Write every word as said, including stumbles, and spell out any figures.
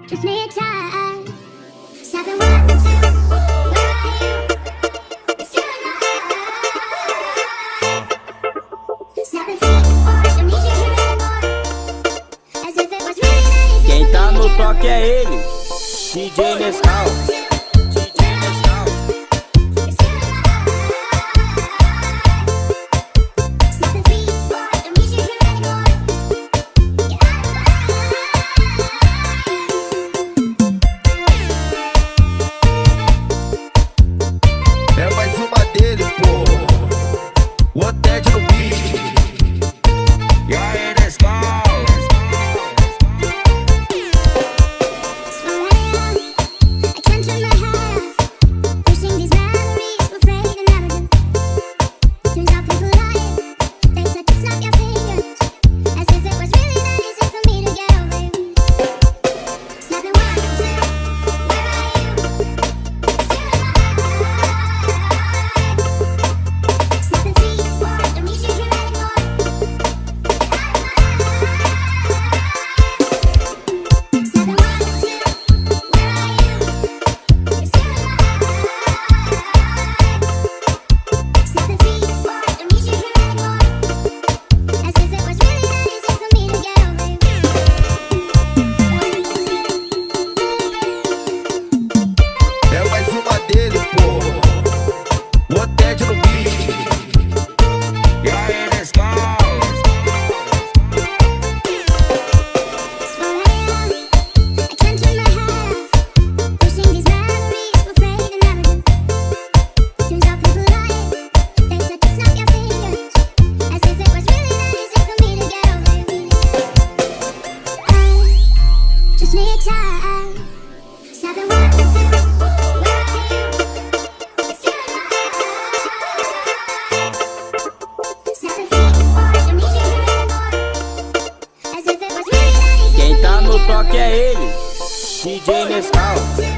Just need time. Seven, one, two, where are you? It's you and I. Seven feet, four, don't need you here anymore. As if it was really that easy. Quem tá no toque é ele, D J Nescau. É mais uma dele, pô. O Oted no beat. E aí, Nescau? Dele, pô. O Oted no beat. E aí, Nescau? Just need time. Seven, one, two. Quem tá no toque é ele, D J Nescau.